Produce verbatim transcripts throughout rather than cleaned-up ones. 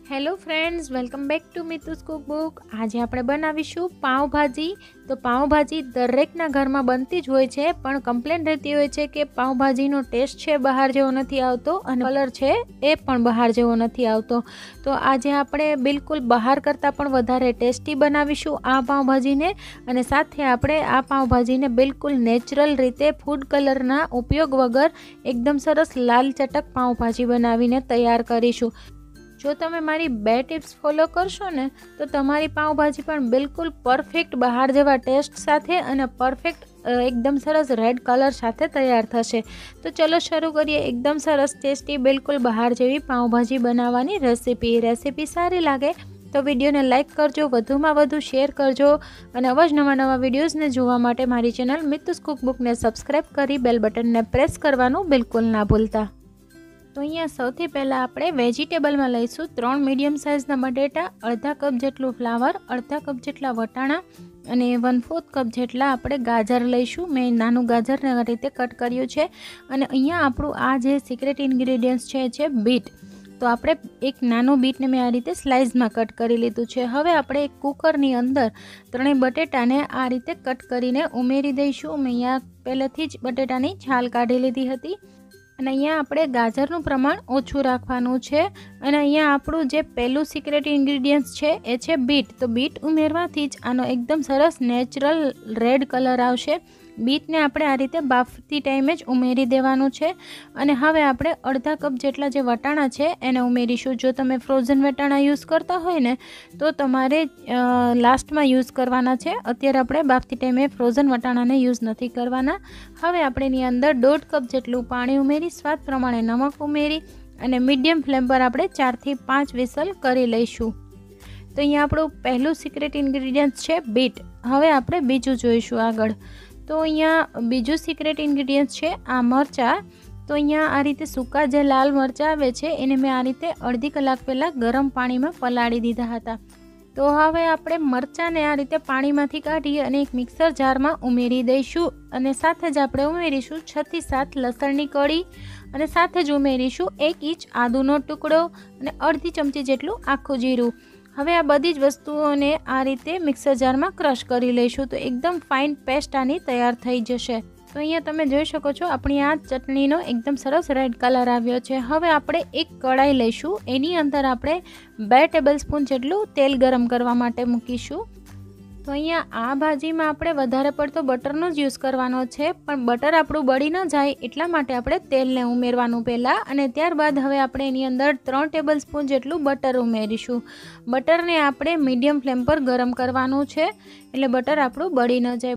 Hello friends, welcome back to Mitu's cookbook. आज આપણે બનાવીશું પાવભાજી। તો પાવભાજી દરેકના ઘરમાં બનતી જ હોય છે, પણ કમ્પ્લેન રહેતી હોય છે કે પાવભાજીનો ટેસ્ટ છે બહાર જેવો નથી આવતો અને કલર છે એ પણ બહાર જેવો નથી આવતો। તો આજે આપણે બિલકુલ બહાર કરતાં પણ વધારે ટેસ્ટી બનાવીશું આ પાવભાજીને, અને સાથે આપણે આ પાવભાજીને બિલકુલ નેચરલ રીતે ફૂડ કલરના ઉપયોગ વગર એકદમ સરસ લાલ ચટક પાવભાજી બનાવીને તૈયાર કરીશું। જો તમે મારી બે ટિપ્સ ફોલો કરશો ને તો તમારી પાવભાજી પણ બિલકુલ પરફેક્ટ બહાર જેવા ટેસ્ટ સાથે અને પરફેક્ટ એકદમ સરસ રેડ કલર સાથે તૈયાર થશે। તો ચલો શરૂ કરીએ એકદમ સરસ ટેસ્ટી બિલકુલ બહાર જેવી પાવભાજી બનાવવાની રેસીપી। રેસીપી સારી લાગે તો વિડીયોને લાઇક કરજો, વધુમાં વધુ શેર કરજો અને અવાજ નવા નવા વિડીયોઝને જોવા માટે મારી ચેનલ મિતુસ કુકબુકને સબસ્ક્રાઈબ કરી બેલ બટનને પ્રેસ કરવાનું બિલકુલ ના ભૂલતા। તો અહીંયા સૌથી પહેલાં આપણે વેજીટેબલમાં લઈશું ત્રણ મીડિયમ સાઇઝના બટેટા, અડધા કપ જેટલું ફ્લાવર, અડધા કપ જેટલા વટાણા અને વન ફોર્થ કપ જેટલા આપણે ગાજર લઈશું। મેં નાનું ગાજરને આ રીતે કટ કર્યું છે। અને અહીંયા આપણું આ જે સિક્રેટ ઇન્ગ્રેડિયન્ટ્સ છે છે બીટ। તો આપણે એક નાનું બીટને મેં આ રીતે સ્લાઇસમાં કટ કરી લીધું છે। હવે આપણે એક કુકરની અંદર ત્રણેય બટેટાને આ રીતે કટ કરીને ઉમેરી દઈશું। મેં અહીંયા પહેલેથી જ બટેટાની છાલ કાઢી લીધી હતી અને અહીંયા આપણે ગાજરનું પ્રમાણ ઓછું રાખવાનું છે। અને અહીંયા આપણું જે પહેલું સિક્રેટ ઇન્ગ્રેડિયન્ટ્સ છે એ છે બીટ। તો બીટ ઉમેરવાથી જ આનો એકદમ સરસ નેચરલ રેડ કલર આવશે। બીટને આપણે આ રીતે બાફતી ટાઈમે જ ઉમેરી દેવાનું છે। અને હવે આપણે અડધા કપ જેટલા જે વટાણા છે એને ઉમેરીશું। જો તમે ફ્રોઝન વટાણા યુઝ કરતા હોય ને તો તમારે લાસ્ટમાં યુઝ કરવાના છે, અત્યારે આપણે બાફતી ટાઈમે ફ્રોઝન વટાણાને યુઝ નથી કરવાના। હવે આપણે એની અંદર દોઢ કપ જેટલું પાણી ઉમેરી, સ્વાદ પ્રમાણે નમક ઉમેરી અને મીડિયમ ફ્લેમ પર આપણે ચારથી પાંચ વિસલ કરી લઈશું। તો અહીંયા આપણું પહેલું સિક્રેટ ઇન્ગ્રેડિયન્ટ છે બીટ। હવે આપણે બીજું જોઈશું આગળ। તો અહીંયા બીજું સિક્રેટ ઇન્ગ્રેડિયન્ટ છે આ મરચાં। તો અહીંયા આ રીતે સૂકા જે લાલ મરચાં આવે છે એને મેં આ રીતે અડધી કલાક પહેલાં ગરમ પાણીમાં પલાળી દીધા હતા। તો હવે આપણે મરચાંને આ રીતે પાણીમાંથી કાઢી અને એક મિક્સર જારમાં ઉમેરી દઈશું અને સાથે જ આપણે ઉમેરીશું છ થી સાત લસણની કળી અને સાથે જ ઉમેરીશું એક ઇંચ આદુનો ટુકડો અને અડધી ચમચી જેટલું આખું જીરું। હવે આ બધી જ વસ્તુઓને આ રીતે મિક્સર જારમાં ક્રશ કરી લઈશું તો એકદમ ફાઇન પેસ્ટ આની તૈયાર થઈ જશે। તો અહીંયા તમે જોઈ શકો છો આપણી આ ચટણીનો એકદમ સરસ રેડ કલર આવ્યો છે। હવે આપણે એક કઢાઈ લઈશું, એની અંદર આપણે બે ટેબલ સ્પૂન જેટલું તેલ ગરમ કરવા માટે મૂકીશું। તો અહીંયા આ ભાજીમાં આપણે વધારે પડતો બટરનો જ યુઝ કરવાનો છે, પણ બટર આપણું બળી ન જાય એટલા માટે આપણે તેલને ઉમેરવાનું પહેલાં અને ત્યારબાદ હવે આપણે એની અંદર ત્રણ ટેબલ સ્પૂન જેટલું બટર ઉમેરીશું। બટરને આપણે મીડિયમ ફ્લેમ પર ગરમ કરવાનું છે એટલે બટર આપણું બળી ન જાય।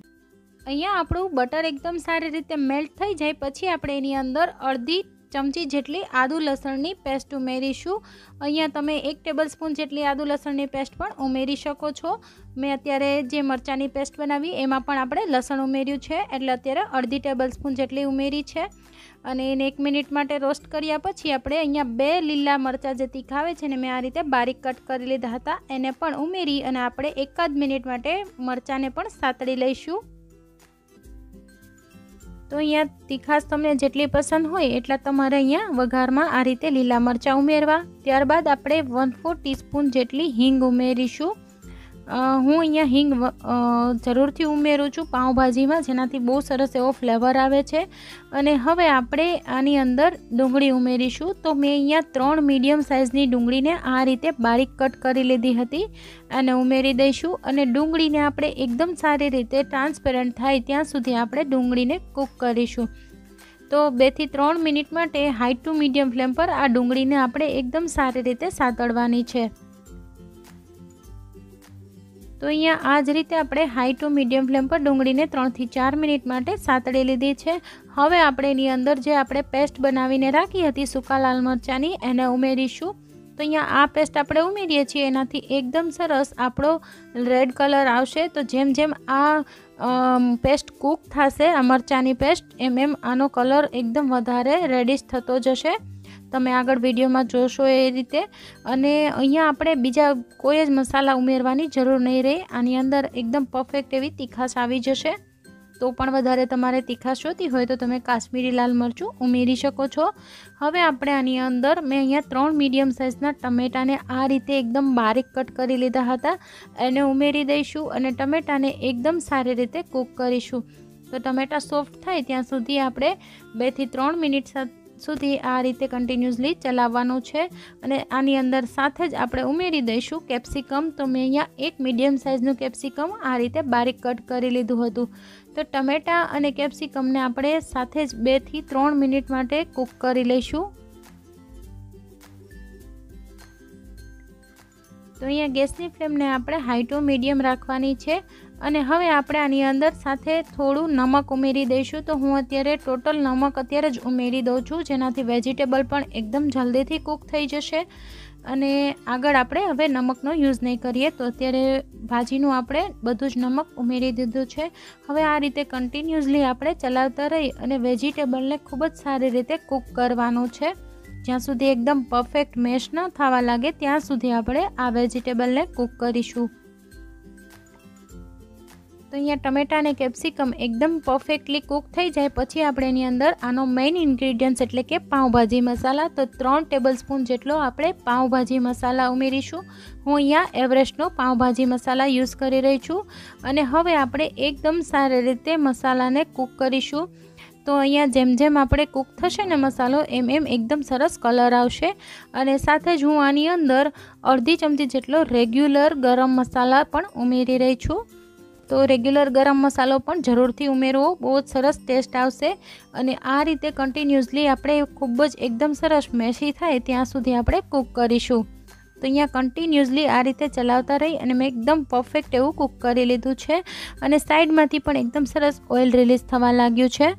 અહીંયા આપણું બટર એકદમ સારી રીતે મેલ્ટ થઈ જાય પછી આપણે એની અંદર અડધી ચમચી જેટલી આદુ લસણની પેસ્ટ ઉમેરીશું। અહીંયા તમે એક ટેબલ સ્પૂન જેટલી આદુ લસણની પેસ્ટ પણ ઉમેરી શકો છો। મેં અત્યારે જે મરચાંની પેસ્ટ બનાવી એમાં પણ આપણે લસણ ઉમેર્યું છે એટલે અત્યારે અડધી ટેબલ સ્પૂન જેટલી ઉમેરી છે। અને એને એક મિનિટ માટે રોસ્ટ કર્યા પછી આપણે અહીંયા બે લીલા મરચાં જે તીખાવે છે ને મેં આ રીતે બારીક કટ કરી લીધા હતા એને પણ ઉમેરી અને આપણે એકાદ મિનિટ માટે મરચાંને પણ સાતળી લઈશું। તો અહીંયા તીખાશ તમને જેટલી પસંદ હોય એટલા તમારે અહીંયા વઘારમાં આ રીતે લીલા મરચાં ઉમેરવા। ત્યારબાદ આપણે વન ફોર ટીસ્પૂન જેટલી હિંગ ઉમેરીશું। હું અહીંયા હિંગ જરૂરથી ઉમેરું છું પાઉંભાજીમાં, જેનાથી બહુ સરસ એવો ફ્લેવર આવે છે। અને હવે આપણે આની અંદર ડુંગળી ઉમેરીશું। તો મેં અહીંયા ત્રણ મીડિયમ સાઇઝની ડુંગળીને આ રીતે બારીક કટ કરી લીધી હતી અને ઉમેરી દઈશું। અને ડુંગળીને આપણે એકદમ સારી રીતે ટ્રાન્સપેરન્ટ થાય ત્યાં સુધી આપણે ડુંગળીને કૂક કરીશું। તો બેથી ત્રણ મિનિટ માટે હાઈ ટુ મીડિયમ ફ્લેમ પર આ ડુંગળીને આપણે એકદમ સારી રીતે સાતળવાની છે। તો અહીંયા આ જ રીતે આપણે હાઈ ટુ મીડિયમ ફ્લેમ પર ડુંગળીને ત્રણથી ચાર મિનિટ માટે સાતળી લીધી છે। હવે આપણે એની અંદર જે આપણે પેસ્ટ બનાવીને રાખી હતી સૂકા લાલ મરચાંની એને ઉમેરીશું। તો અહીંયા આ પેસ્ટ આપણે ઉમેરીએ છીએ એનાથી એકદમ સરસ આપણો રેડ કલર આવશે। તો જેમ જેમ આ પેસ્ટ કૂક થશે આ મરચાંની પેસ્ટ એમ એમ આનો કલર એકદમ વધારે રેડિશ થતો જશે। તમે આગળ વિડીયોમાં જોશો એ રીતે। અને અહીંયા આપણે બીજા કોઈ જ મસાલા ઉમેરવાની જરૂર નહીં રહે, આની અંદર એકદમ પરફેક્ટ એવી તીખાશ આવી જશે। તો પણ વધારે તમારે તીખાશ જોતી હોય તો તમે કાશ્મીરી લાલ મરચું ઉમેરી શકો છો। હવે આપણે આની અંદર મેં અહીંયા ત્રણ મીડિયમ સાઇઝના ટમેટાને આ રીતે એકદમ બારીક કટ કરી લીધા હતા, એને ઉમેરી દઈશું અને ટમેટાને એકદમ સારી રીતે કૂક કરીશું। તો ટમેટા સોફ્ટ થાય ત્યાં સુધી આપણે બેથી ત્રણ મિનિટ સુધી આ રીતે કન્ટિન્યુઅસલી ચલાવવાનું છે। અને આની અંદર સાથે જ આપણે ઉમેરી દઈશું કેપ્સિકમ। તો મેં અહીંયા એક મીડિયમ સાઇઝનું કેપ્સિકમ આ રીતે બારીક કટ કરી લીધું હતું। તો ટમેટા અને કેપ્સિકમને આપણે સાથે જ બેથી ત્રણ મિનિટ માટે કૂક કરી લઈશું। તો અહીંયા ગેસની ફ્લેમને આપણે હાઈ ટુ મીડિયમ રાખવાની છે। અને હવે આપણે આની અંદર સાથે થોડું નમક ઉમેરી દઈશું। તો હું અત્યારે ટોટલ નમક અત્યારે જ ઉમેરી દઉં છું, જેનાથી વેજીટેબલ પણ એકદમ જલ્દીથી કૂક થઈ જશે। અને આગળ આપણે હવે નમકનો યુઝ નહીં કરીએ। તો અત્યારે ભાજીનું આપણે બધું જ નમક ઉમેરી દીધું છે। હવે આ રીતે કન્ટિન્યુઅસલી આપણે ચલાવતા રહી અને વેજીટેબલને ખૂબ જ સારી રીતે કૂક કરવાનું છે। જ્યાં સુધી એકદમ પરફેક્ટ મેશ ન થવા લાગે ત્યાં સુધી આપણે આ વેજીટેબલને કૂક કરીશું। તો અહીંયા ટમેટા અને કેપ્સિકમ એકદમ પરફેક્ટલી કૂક થઈ જાય પછી આપણે એની અંદર આનો મેઇન ઇન્ગ્રીડિયન્ટ્સ એટલે કે પાઉંભાજી મસાલા, તો ત્રણ ટેબલ સ્પૂન જેટલો આપણે પાઉંભાજી મસાલા ઉમેરીશું। હું અહીંયા એવરેસ્ટનો પાઉંભાજી મસાલા યુઝ કરી રહી છું। અને હવે આપણે એકદમ સારી રીતે મસાલાને કૂક કરીશું। તો અહીંયા જેમ જેમ આપણે કૂક થશે ને મસાલો એમ એમ એકદમ સરસ કલર આવશે। અને સાથે જ હું આની અંદર અડધી ચમચી જેટલો રેગ્યુલર ગરમ મસાલા પણ ઉમેરી રહી છું। તો રેગ્યુલર ગરમ મસાલો પણ જરૂરથી ઉમેરવો, બહુ જ સરસ ટેસ્ટ આવશે। અને આ રીતે કન્ટિન્યુઅસલી આપણે ખૂબ જ એકદમ સરસ મેશી થાય ત્યાં સુધી આપણે કૂક કરીશું। તો અહીંયા કન્ટિન્યુઅસલી આ રીતે ચલાવતા રહી અને મેં એકદમ પરફેક્ટ એવું કૂક કરી લીધું છે। અને સાઈડમાંથી પણ એકદમ સરસ ઓઇલ રિલીઝ થવા લાગ્યું છે।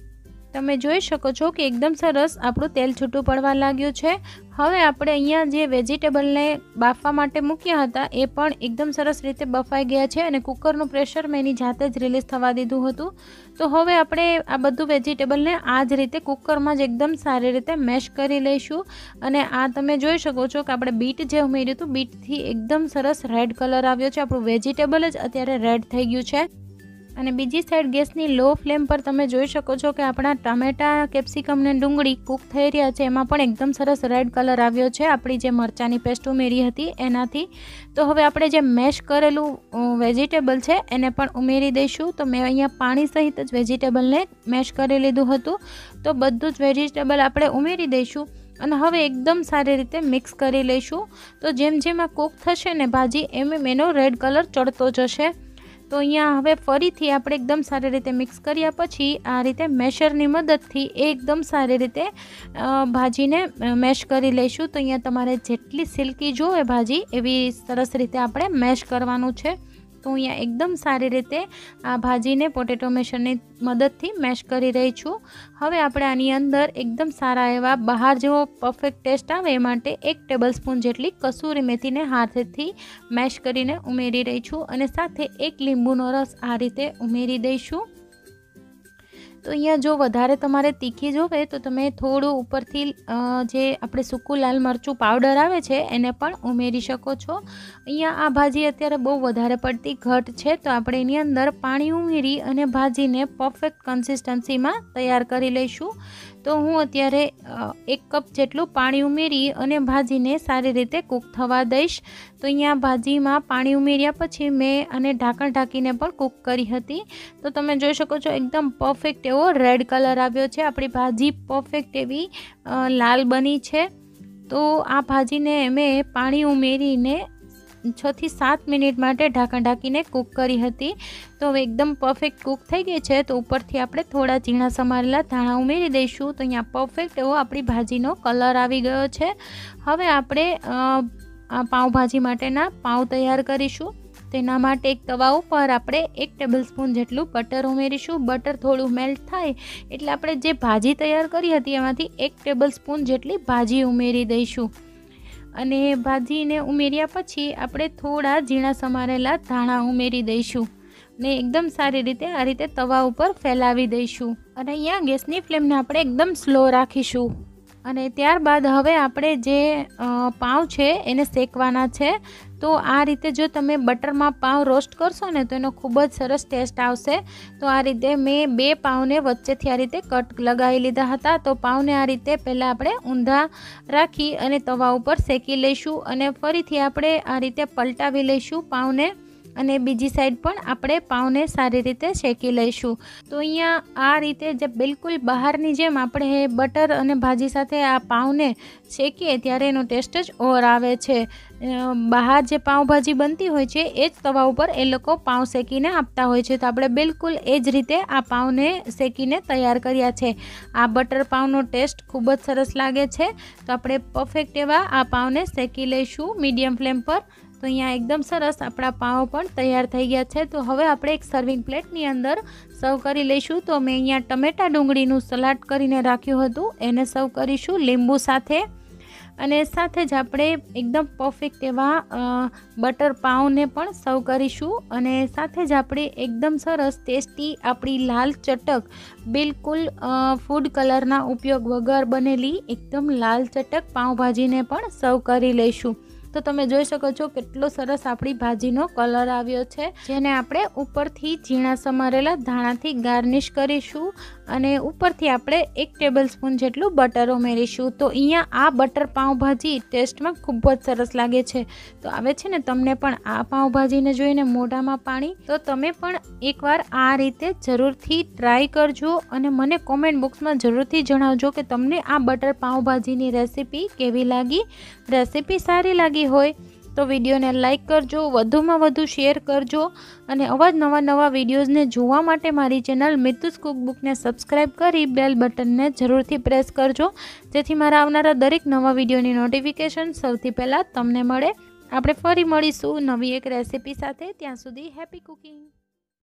તમે જોઈ શકો છો કે એકદમ સરસ આપણું તેલ છૂટું પડવા લાગ્યું છે। હવે આપણે અહીંયા જે વેજીટેબલને બાફવા માટે મૂક્યા હતા એ પણ એકદમ સરસ રીતે બફાઈ ગયા છે અને કુકરનું પ્રેશર મેં એની જાતે જ રિલીઝ થવા દીધું હતું। તો હવે આપણે આ બધું વેજીટેબલને આ જ રીતે કુકરમાં જ એકદમ સારી રીતે મેશ કરી લઈશું। અને આ તમે જોઈ શકો છો કે આપણે બીટ જે ઉમેર્યું હતું, બીટથી એકદમ સરસ રેડ કલર આવ્યો છે, આપણું વેજીટેબલ જ અત્યારે રેડ થઈ ગયું છે। અને બીજી સાઈડ ગેસની લો ફ્લેમ પર તમે જોઈ શકો છો કે આપણા ટામેટા, કેપ્સિકમ ને ડુંગળી કૂક થઈ રહ્યા છે, એમાં પણ એકદમ સરસ રેડ કલર આવ્યો છે આપણી જે મરચાંની પેસ્ટ ઉમેરી હતી એનાથી। તો હવે આપણે જે મેશ કરેલું વેજીટેબલ છે એને પણ ઉમેરી દઈશું। તો મેં અહીંયા પાણી સહિત જ વેજીટેબલને મેશ કરી લીધું હતું। તો બધું જ વેજીટેબલ આપણે ઉમેરી દઈશું અને હવે એકદમ સારી રીતે મિક્સ કરી લઈશું। તો જેમ જેમ આ કૂક થશે ને ભાજી એમ એમ એનો રેડ કલર ચડતો જશે। તો અહીંયા હવે ફરીથી આપણે એકદમ સારી રીતે મિક્સ કર્યા પછી આ રીતે મેશરની મદદથી એકદમ સારી રીતે ભાજીને મેશ કરી લઈશું। તો અહીંયા તમારે જેટલી સિલ્કી જોઈએ ભાજી એવી સરસ રીતે આપણે મેશ કરવાનું છે। તો અહીંયા એકદમ સારી રીતે આ ભાજીને પોટેટો મેશરની મદદથી મેશ કરી રહી છું। હવે આપણે આની અંદર એકદમ સારા એવા બહાર જેવો પરફેક્ટ ટેસ્ટ આવે એ માટે એક ટેબલ સ્પૂન જેટલી કસૂરી મેથીને હાથેથી મેશ કરીને ઉમેરી રહી છું અને સાથે એક લીંબુનો રસ આ રીતે ઉમેરી દઈશું। તો અહીંયા જો વધારે તમારે તીખી જોવે તો તમે થોડું ઉપરથી જે આપણે સૂકું લાલ મરચું પાવડર આવે છે એને પણ ઉમેરી શકો છો। અહીંયા આ ભાજી અત્યારે બહુ વધારે પડતી ઘટ છે તો આપણે એની અંદર પાણી ઉમેરી અને ભાજીને પરફેક્ટ કન્સિસ્ટન્સીમાં તૈયાર કરી લઈશું। તો હું અત્યારે એક કપ જેટલું પાણી ઉમેરી અને ભાજીને સારી રીતે કૂક થવા દઈશ। તો અહીંયા ભાજીમાં પાણી ઉમેર્યા પછી મેં આને ઢાંકણ ઢાંકીને પણ કૂક કરી હતી। તો તમે જોઈ શકો છો એકદમ પરફેક્ટ એવો રેડ કલર આવ્યો છે, આપણી ભાજી પરફેક્ટ એવી લાલ બની છે। તો આ ભાજીને મેં પાણી ઉમેરીને છ થી સાત મિનિટ માટે ઢાંકણ ઢાંકીને કૂક કરી હતી। તો હવે એકદમ પરફેક્ટ કૂક થઈ ગઈ છે। તો ઉપરથી આપણે થોડા ઝીણા સમારેલા ધાણા ઉમેરી દઈશું। તો અહીંયા પરફેક્ટ એવો આપણી ભાજીનો કલર આવી ગયો છે। હવે આપણે પાઉંભાજી માટેના પાઉં તૈયાર કરીશું। તેના માટે એક તવા ઉપર આપણે એક ટેબલ સ્પૂન જેટલું બટર ઉમેરીશું। બટર થોડું મેલ્ટ થાય એટલે આપણે જે ભાજી તૈયાર કરી હતી એમાંથી એક ટેબલ સ્પૂન જેટલી ભાજી ઉમેરી દઈશું અને ભાજીને ઉમેર્યા પછી આપણે થોડા ઝીણા સમારેલા ધાણા ઉમેરી દઈશું ને એકદમ સારી રીતે આ રીતે તવા ઉપર ફેલાવી દઈશું। અને અહીંયા ગેસની ફ્લેમને આપણે એકદમ સ્લો રાખીશું અને ત્યારબાદ હવે આપણે જે પાઉં છે એને શેકવાના છે। તો આ રીતે જો તમે બટરમાં પાઉં રોસ્ટ કરશો ને તો એનો ખૂબ જ સરસ ટેસ્ટ આવશે। તો આ રીતે મેં બે પાઉંને વચ્ચેથી આ રીતે કટ લગાવી લીધા હતા। તો પાઉંને આ રીતે પહેલાં આપણે ઊંધા રાખી અને તવા ઉપર શેકી લઈશું અને ફરીથી આપણે આ રીતે પલટાવી લઈશું પાઉંને અને બીજી સાઈડ પણ આપણે પાઉંને સારી રીતે શેકી લઈશું। તો અહીંયા આ રીતે જે બિલકુલ બહારની જેમ આપણે બટર અને ભાજી સાથે આ પાઉંને શેકીએ ત્યારે એનો ટેસ્ટ જ ઓર આવે છે। બહાર જે પાઉંભાજી બનતી હોય છે એ જ તવા ઉપર એ લોકો પાઉં શેકીને આપતા હોય છે। તો આપણે બિલકુલ એ જ રીતે આ પાઉંને શેકીને તૈયાર કર્યા છે। આ બટર પાઉંનો ટેસ્ટ ખૂબ જ સરસ લાગે છે। તો આપણે પરફેક્ટ એવા આ પાઉંને શેકી લઈશું મીડિયમ ફ્લેમ પર। તો અહીંયા એકદમ સરસ આપણા પાઉં પણ તૈયાર થઈ ગયા છે। તો હવે આપણે એક સર્વિંગ પ્લેટની અંદર સર્વ કરી લઈશું। તો મેં અહીંયા ટમેટા ડુંગળીનું સલાડ કરીને રાખ્યું હતું એને સર્વ કરીશું લીંબુ સાથે અને સાથે જ આપણે એકદમ પરફેક્ટ એવા બટર પાઉંને પણ સર્વ કરીશું અને સાથે જ આપણે એકદમ સરસ ટેસ્ટી આપણી લાલ ચટક બિલકુલ ફૂડ કલરના ઉપયોગ વગર બનેલી એકદમ લાલ ચટક પાઉંભાજીને પણ સર્વ કરી લઈશું। તો તમે જોઈ શકો છો કેટલો સરસ આપણી ભાજીનો કલર આવ્યો છે, જેને આપણે ઉપરથી ઝીણા સમારેલા ધાણાથી ગાર્નિશ કરીશું અને ઉપરથી આપણે એક ટેબલ સ્પૂન જેટલું બટર ઉમેરીશું। તો અહીંયા આ બટર પાઉંભાજી ટેસ્ટમાં ખૂબ જ સરસ લાગે છે। તો આવે છે ને તમને પણ આ પાઉંભાજીને જોઈને મોઢામાં પાણી। તો તમે પણ એકવાર આ રીતે જરૂરથી ટ્રાય કરજો અને મને કોમેન્ટ બોક્સમાં જરૂરથી જણાવજો કે તમને આ બટર પાઉંભાજીની રેસીપી કેવી લાગી। રેસીપી સારી લાગી હોય તો વિડીયોને લાઇક કરજો, વધુમાં વધુ શેર કરજો અને આવા જ નવા નવા વિડીયોઝને જોવા માટે મારી ચેનલ મિતુસ કુકબુકને સબસ્ક્રાઈબ કરી બેલ બટનને જરૂરથી પ્રેસ કરજો, જેથી મારા આવનારા દરેક નવા વિડીયોની નોટિફિકેશન સૌથી પહેલાં તમને મળે। આપણે ફરી મળીશું નવી એક રેસીપી સાથે। ત્યાં સુધી હેપી કુકિંગ।